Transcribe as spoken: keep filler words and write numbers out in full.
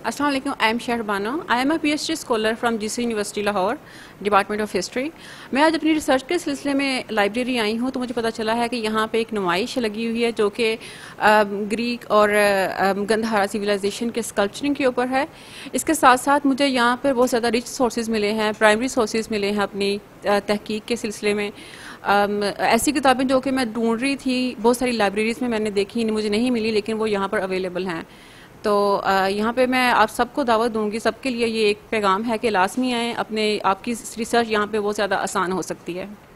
अस्सलाम वालेकुम, I am Shahar Bano. I am a PhD scholar from GC university Lahore, department of history. मैं आज अपनी रिसर्च के सिलसिले में लाइब्रेरी आई हूँ, तो मुझे पता चला है कि यहाँ पे एक नुमाइश लगी हुई है जो कि ग्रीक और गंधहारा सिविलाइजेशन के स्कल्पचरिंग के ऊपर है। इसके साथ साथ मुझे यहाँ पर बहुत ज़्यादा रिच सोर्सेज मिले हैं, प्राइमरी सोर्सेज मिले हैं अपनी तहकीक के सिलसिले में। Um, ऐसी किताबें जो कि मैं ढूंढ रही थी, बहुत सारी लाइब्रेरीज़ में मैंने देखी, मुझे नहीं मिली, लेकिन वो यहाँ पर अवेलेबल हैं। तो uh, यहाँ पे मैं आप सबको दावत दूंगी, सबके लिए ये एक पैगाम है कि लाजमी आएँ, अपने आपकी रिसर्च यहाँ पे बहुत ज़्यादा आसान हो सकती है।